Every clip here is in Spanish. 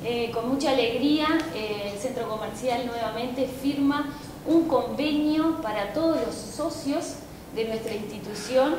Con mucha alegría, el Centro Comercial nuevamente firma un convenio para todos los socios de nuestra institución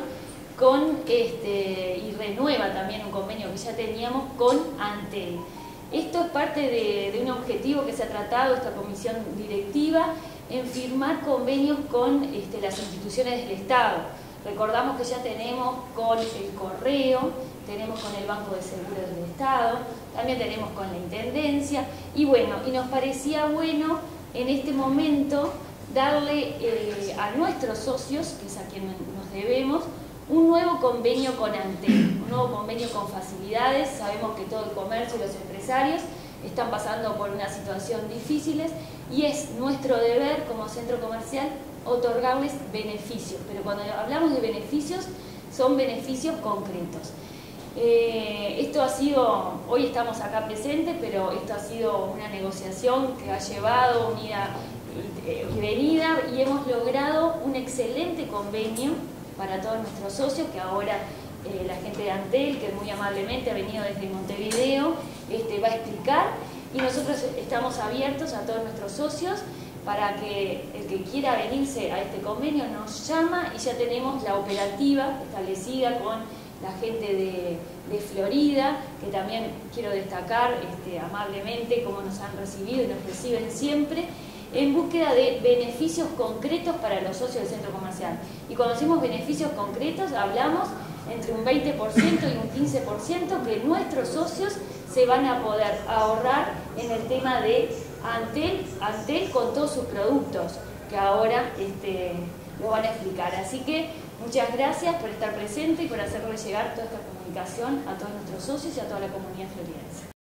y renueva también un convenio que ya teníamos con Antel. Esto es parte de un objetivo que se ha tratado esta comisión directiva en firmar convenios con las instituciones del Estado. Recordamos que ya tenemos con el Correo, tenemos con el Banco de Seguros del Estado, también tenemos con la Intendencia, y bueno, y nos parecía bueno en este momento darle a nuestros socios, que es a quien nos debemos, un nuevo convenio con Antel, un nuevo convenio con facilidades. Sabemos que todo el comercio y los empresarios están pasando por una situación difícil y es nuestro deber como centro comercial otorgarles beneficios, pero cuando hablamos de beneficios son beneficios concretos. Esto ha sido, hoy estamos acá presentes, pero esto ha sido una negociación que ha llevado una ida y venida y hemos logrado un excelente convenio para todos nuestros socios, que ahora la gente de Antel, que muy amablemente ha venido desde Montevideo, va a explicar, y nosotros estamos abiertos a todos nuestros socios para que el que quiera venirse a este convenio nos llama, y ya tenemos la operativa establecida con la gente de Florida, que también quiero destacar amablemente cómo nos han recibido y nos reciben siempre, en búsqueda de beneficios concretos para los socios del centro comercial. Y cuando decimos beneficios concretos, hablamos entre un 20% y un 15% que nuestros socios se van a poder ahorrar en el tema de Antel con todos sus productos, que ahora lo van a explicar. Así que muchas gracias por estar presente y por hacerle llegar toda esta comunicación a todos nuestros socios y a toda la comunidad floridense.